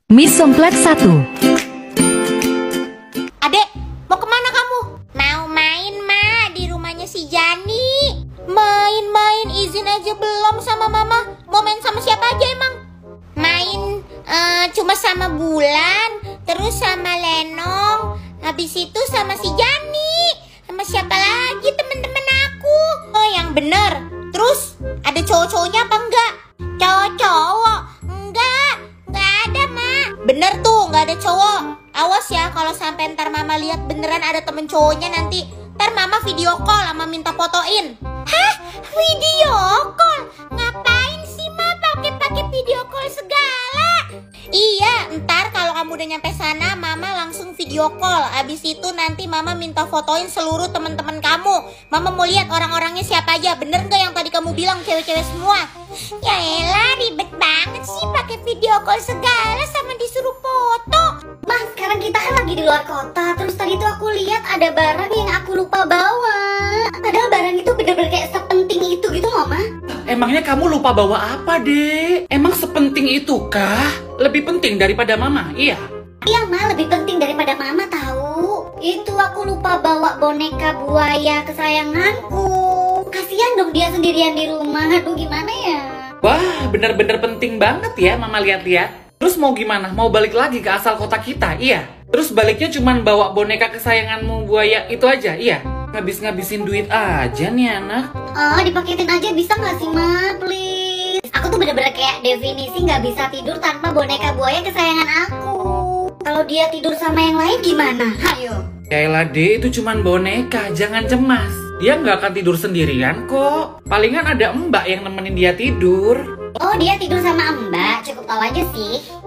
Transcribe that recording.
Misomplek 1. Adek, mau kemana kamu? Mau main, Ma, di rumahnya si Jani. Main-main, izin aja belum sama Mama. Mau main sama siapa aja emang? Main cuma sama Bulan, terus sama Lenong, habis itu sama si Jani. Sama siapa lagi temen-temen aku? Oh, yang bener. Terus, ada cowok-cowoknya apa enggak? Cowok-cowok? Enggak ada, Ma. Bener tuh, nggak ada cowok. Awas ya kalau sampai ntar Mama lihat beneran ada temen cowoknya nanti. Ntar Mama video call sama minta fotoin. Hah? Video call? Ngapain sih, Ma, pakai video call segala? Iya, ntar kalau kamu udah nyampe sana, Mama langsung video call. Abis itu nanti Mama minta fotoin seluruh teman-teman kamu. Mama mau lihat orang-orangnya siapa aja. Bener nggak yang tadi kamu bilang cewek-cewek semua? Ya elah, ribet banget sih pakai video call segala sama disuruh foto. Mas, sekarang kita kan lagi di luar kota. Terus tadi tuh aku lihat ada barang yang aku lupa bawa. Padahal barang itu bener-bener kayak sepenting itu gitu loh, Ma. Emangnya kamu lupa bawa apa, Dek? Emang sepenting itu kah? Lebih penting daripada Mama, iya? Iya, Ma, lebih penting daripada Mama tahu. Itu aku lupa bawa boneka buaya kesayanganku. Kasihan dong dia sendirian di rumah. Aduh, gimana ya? Wah, bener-bener penting banget ya Mama lihat-lihat. Terus mau gimana? Mau balik lagi ke asal kota kita, iya? Terus baliknya cuman bawa boneka kesayanganmu buaya itu aja, iya? Ngabis-ngabisin duit aja nih anak. Oh, dipaketin aja bisa nggak sih, Ma? Please. Aku tuh bener-bener kayak definisi nggak bisa tidur tanpa boneka buaya kesayangan aku. Kalau dia tidur sama yang lain gimana? Ayo. Yaelah, Dek, itu cuman boneka, jangan cemas. Dia nggak akan tidur sendirian kok. Palingan ada Mbak yang nemenin dia tidur. Oh, dia tidur sama Mbak. Cukup tahu aja sih.